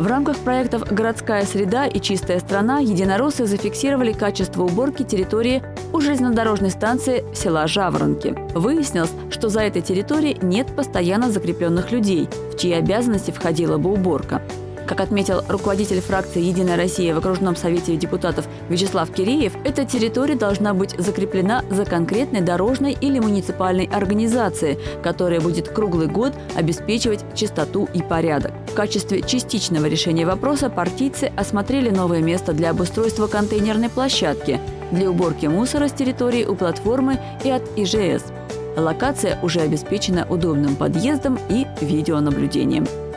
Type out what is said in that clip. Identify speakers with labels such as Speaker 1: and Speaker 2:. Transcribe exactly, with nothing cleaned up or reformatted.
Speaker 1: В рамках проектов «Городская среда» и «Чистая страна» единороссы зафиксировали качество уборки территории у железнодорожной станции села Жаворонки. Выяснилось, что за этой территорией нет постоянно закрепленных людей, в чьи обязанности входила бы уборка. Как отметил руководитель фракции «Единая Россия» в окружном совете депутатов Вячеслав Киреев, эта территория должна быть закреплена за конкретной дорожной или муниципальной организацией, которая будет круглый год обеспечивать чистоту и порядок. В качестве частичного решения вопроса партийцы осмотрели новое место для обустройства контейнерной площадки для уборки мусора с территории у платформы и от И Ж С. Локация уже обеспечена удобным подъездом и видеонаблюдением.